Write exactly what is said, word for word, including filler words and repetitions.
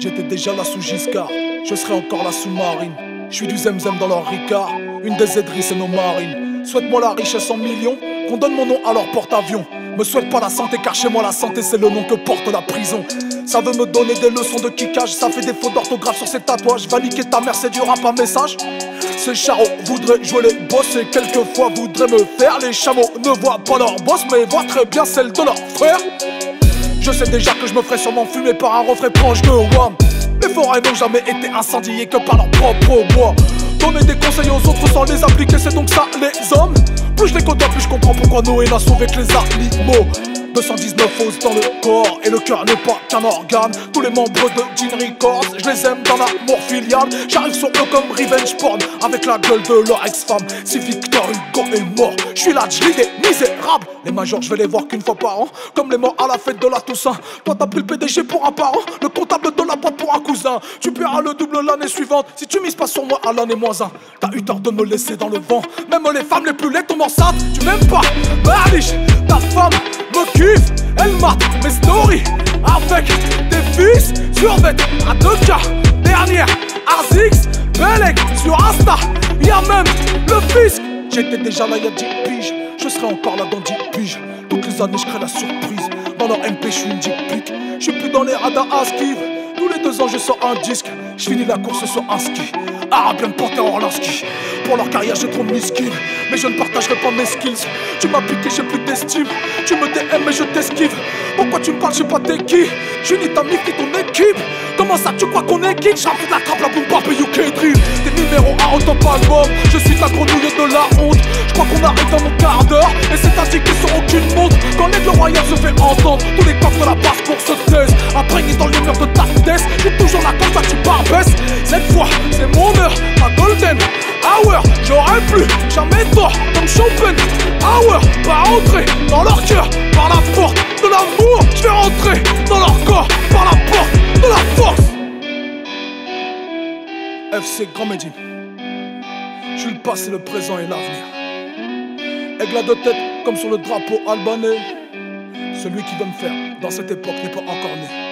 J'étais déjà là sous Giscard, je serai encore là sous Marine. Je suis du zemzem dans leur ricard, une des aideries c'est nos marines. Souhaite-moi la richesse en millions, qu'on donne mon nom à leur porte-avions. Me souhaite pas la santé car chez moi la santé c'est le nom que porte la prison. Ça veut me donner des leçons de kickage, ça fait des fautes d'orthographe sur ces tatouages. Va niquer ta mère, c'est du rap à message. Ces charros voudraient jouer les boss et quelquefois voudraient me faire. Les chameaux ne voient pas leur boss mais voient très bien celle de leur frère. Je sais déjà que je me ferai sûrement fumer par un refrain proche de Wham. Les forêts n'ont jamais été incendiées que par leur propre bois. Donner des conseils aux autres sans les appliquer, c'est donc ça les hommes. Plus je les côtoie, plus je comprends pourquoi Noé n'a sauvé que les animaux. Deux cent dix-neuf os dans le corps et le cœur n'est pas qu'un organe. Tous les membres de Gene Records, je les aime d'un amour filial. J'arrive sur eux comme revenge porn avec la gueule de leur ex-femme. Si Victor Hugo est mort, je suis là, je lis des misérables. Les majors, je vais les voir qu'une fois par an, comme les morts à la fête de la Toussaint. Toi t'as pris le P D G pour un parent, le comptable de la boîte pour un cousin. Tu paieras le double l'année suivante si tu mises pas sur moi à l'année moins un. T'as eu tort de me laisser dans le vent, même les femmes les plus laides tombent enceintes. Tu m'aimes pas, Malish, ta femme me kiffe, elle mate mes stories avec des fils sur vêt à deux K. Dernière, Arzix, Belek sur Insta, y'a même le fisc. J'étais déjà là y'a dix piges, je serai encore là dans dix piges. Toutes les années je crée la surprise, dans leur M P je suis une dick pic. Je suis plus dans les radars à skive, tous les deux ans je sors un disque. Je finis la course sur un ski, Arabian Panther Orlansky. Pour leur carrière j'ai trop mis skills, mais je ne partagerai pas mes skills. Tu m'as piqué, j'ai plus d'estime, tu me D M mais je t'esquive. Pourquoi tu me parles, je sais pas t'es qui. Je suis ni ta mif ni ton équipe. Comment ça tu crois qu'on est quitte? J'rappe la trappe, la boum bap et U K Drill. Des numéros un en top album, je suis ta grenouille de la honte. Je crois qu'on arrive dans mon quart d'heure, et c'est indiqué sur aucune montre. Quand l'aigle royal se fait entendre, tous les coffres de la basse pour se taise. Imprégné dans les murs de ta tête, j'ai toujours la comme ça tu barbesses. Cette fois c'est mon heure, ma golden hour. J'aurais plus jamais tort comme Chopin Hour. Pas rentrer dans leur cœur par la porte de l'amour, je vais rentrer dans leur corps par la porte de la force. F C Grand Mehdi, je suis le passé, le présent et l'avenir. Aigle à deux têtes comme sur le drapeau albanais. Celui qui veut me faire dans cette époque n'est pas encore né.